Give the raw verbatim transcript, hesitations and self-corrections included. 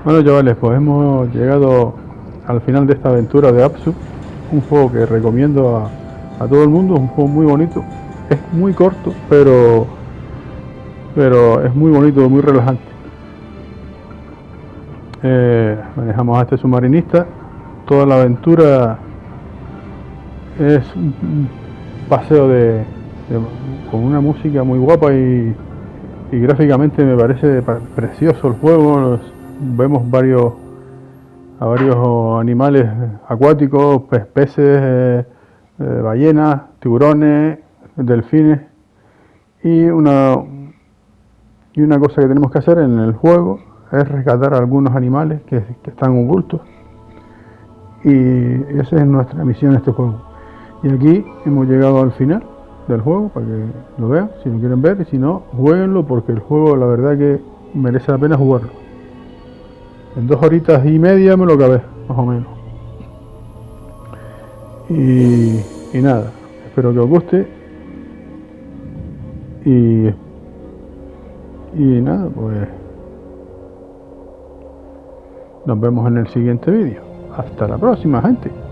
Bueno, chavales, pues hemos llegado al final de esta aventura de Apsu, un juego que recomiendo a, a todo el mundo. Es un juego muy bonito, es muy corto, pero pero es muy bonito, muy relajante. Eh, manejamos a este submarinista. Toda la aventura es un paseo de, de con una música muy guapa y, y gráficamente me parece precioso el juego. Los, vemos varios a varios animales acuáticos, pe peces, eh, eh, ballenas, tiburones, delfines, y una y una cosa que tenemos que hacer en el juego es rescatar a algunos animales que, que están ocultos, y esa es nuestra misión en este juego. Y aquí hemos llegado al final del juego para que lo vean, si lo quieren ver, y si no, jueguenlo, porque el juego la verdad que merece la pena jugarlo. En dos horitas y media me lo acabé, más o menos. Y, y nada, espero que os guste. Y, y nada, pues nos vemos en el siguiente vídeo. Hasta la próxima, gente.